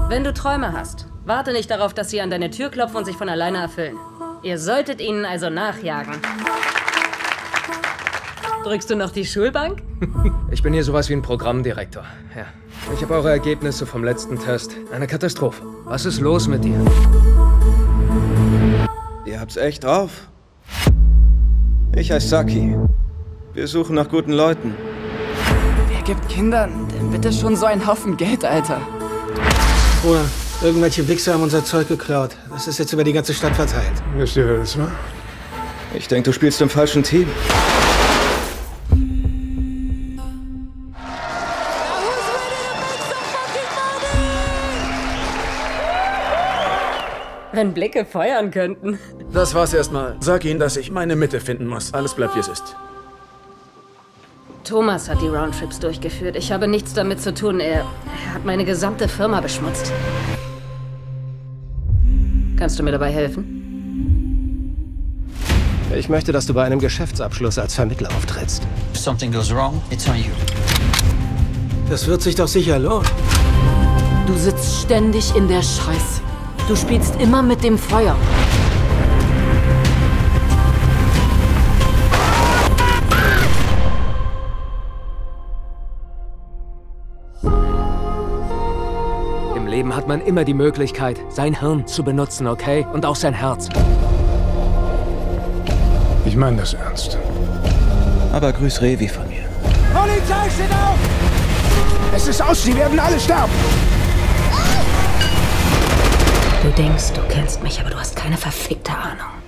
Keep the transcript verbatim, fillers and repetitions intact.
Wenn du Träume hast, warte nicht darauf, dass sie an deine Tür klopfen und sich von alleine erfüllen. Ihr solltet ihnen also nachjagen. Drückst du noch die Schulbank? Ich bin hier sowas wie ein Programmdirektor. Ja. Ich habe eure Ergebnisse vom letzten Test. Eine Katastrophe. Was ist los mit dir? Ihr habt's echt drauf. Ich heiße Saki. Wir suchen nach guten Leuten. Wer gibt Kindern denn bitte schon so einen Haufen Geld, Alter? Bruder, irgendwelche Wichser haben unser Zeug geklaut. Das ist jetzt über die ganze Stadt verteilt. Wisst ihr, wer das war? Ich denke, du spielst im falschen Team. Wenn Blicke feuern könnten. Das war's erstmal. Sag ihnen, dass ich meine Mitte finden muss. Alles bleibt, wie es ist. Thomas hat die Roundtrips durchgeführt. Ich habe nichts damit zu tun. Er, er hat meine gesamte Firma beschmutzt. Kannst du mir dabei helfen? Ich möchte, dass du bei einem Geschäftsabschluss als Vermittler auftrittst. If something goes wrong, it's on you. Das wird sich doch sicher lohnen. Du sitzt ständig in der Scheiße. Du spielst immer mit dem Feuer. Im Leben hat man immer die Möglichkeit, sein Hirn zu benutzen, okay? Und auch sein Herz. Ich meine das ernst. Aber grüß Revi von mir. Polizei, steht auf! Es ist aus, sie werden alle sterben! Du denkst, du kennst mich, aber du hast keine verfickte Ahnung.